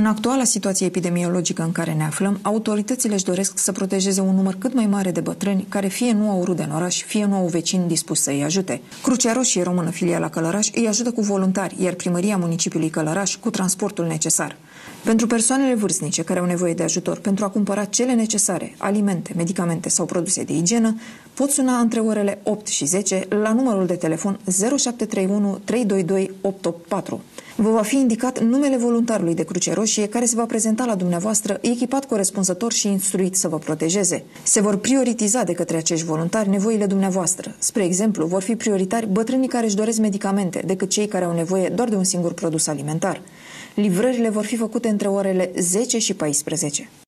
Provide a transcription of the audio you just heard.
În actuala situație epidemiologică în care ne aflăm, autoritățile își doresc să protejeze un număr cât mai mare de bătrâni care fie nu au rude în oraș, fie nu au vecini dispuși să îi ajute. Crucea Roșie Română, filiala Călăraș, îi ajută cu voluntari, iar primăria municipiului Călăraș cu transportul necesar. Pentru persoanele vârstnice care au nevoie de ajutor pentru a cumpăra cele necesare, alimente, medicamente sau produse de igienă, pot suna între orele 8 și 10 la numărul de telefon 0731 322 884. Vă va fi indicat numele voluntarului de Cruce Roșie care se va prezenta la dumneavoastră echipat corespunzător și instruit să vă protejeze. Se vor prioritiza de către acești voluntari nevoile dumneavoastră. Spre exemplu, vor fi prioritari bătrânii care își doresc medicamente decât cei care au nevoie doar de un singur produs alimentar. Livrările vor fi făcute între orele 10 și 14.